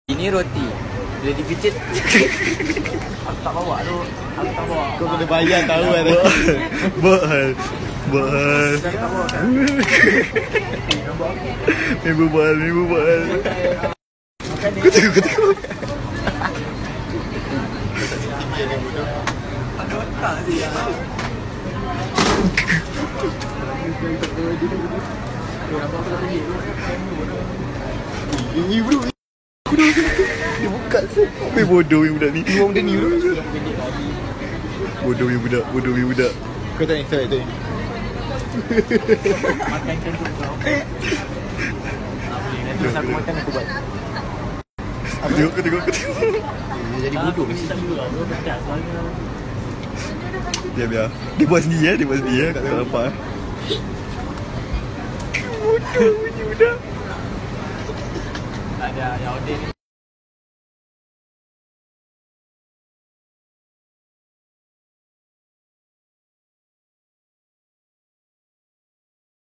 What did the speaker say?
Ini roti. Bila dipicit aku tak bawa tu. Aku tak bawa. Kau kena bayar tahu kan. Bahal. Bahal. Ibu bahal, ibu bahal. Kau tengok, kau tengok. Ada otak dia. Ini bro. Dia buka tu. Weh bodoh yang budak ni. Memang dia ni bro. Bodoh yang budak, bodoh yang budak. Kau tanya, tanya. Makan kan tu kau. Nanti aku makan aku buat. Kau tengok, kau tengok, kau tengok. Dia jadi bodoh. Mesti tak dulu lah. Bro, pedas soalnya. Biar, biar. Dia buat sendiri dia buat sendiri tak nampak. Bodoh punya budak. Ada yang order ni.